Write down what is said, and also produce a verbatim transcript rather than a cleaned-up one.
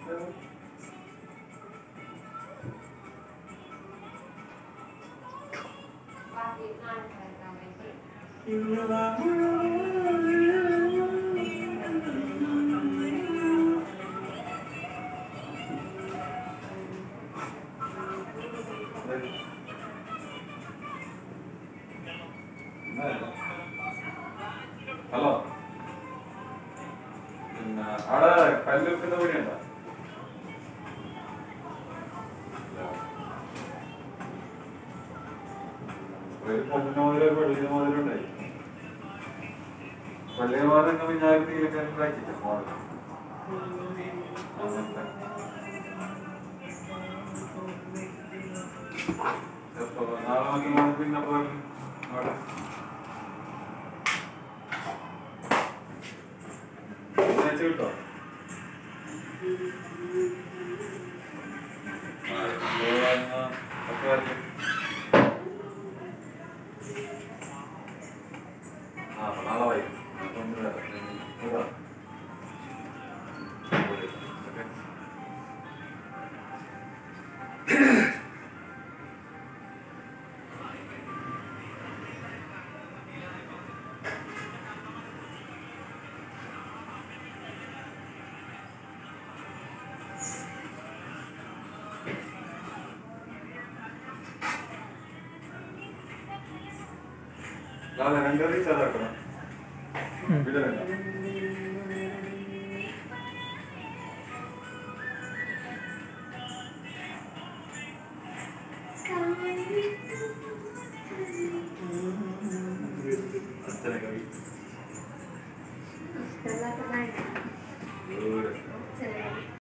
Hello, പിന്നെ അവിടെ കല്ലുപ്പിന്റെ പണിയുണ്ടോ? ഒരു പൊന്നിന് മുതലൊരു വെള്ളിന് മുതലുണ്ടായി. വെള്ളിന് മുതൽ ഞാൻ നീലൊക്കെ ഉണ്ടാക്കിയില്ല മോഡൽ അങ്ങനത്തെ എപ്പോ നാളെ മറ്റന്നാൾ പിന്നെ പോയി അവിടെ കിട്ടോ? ആ നാളെ വൈകും. രണ്ടു റീച്ച് അതാക്കണം.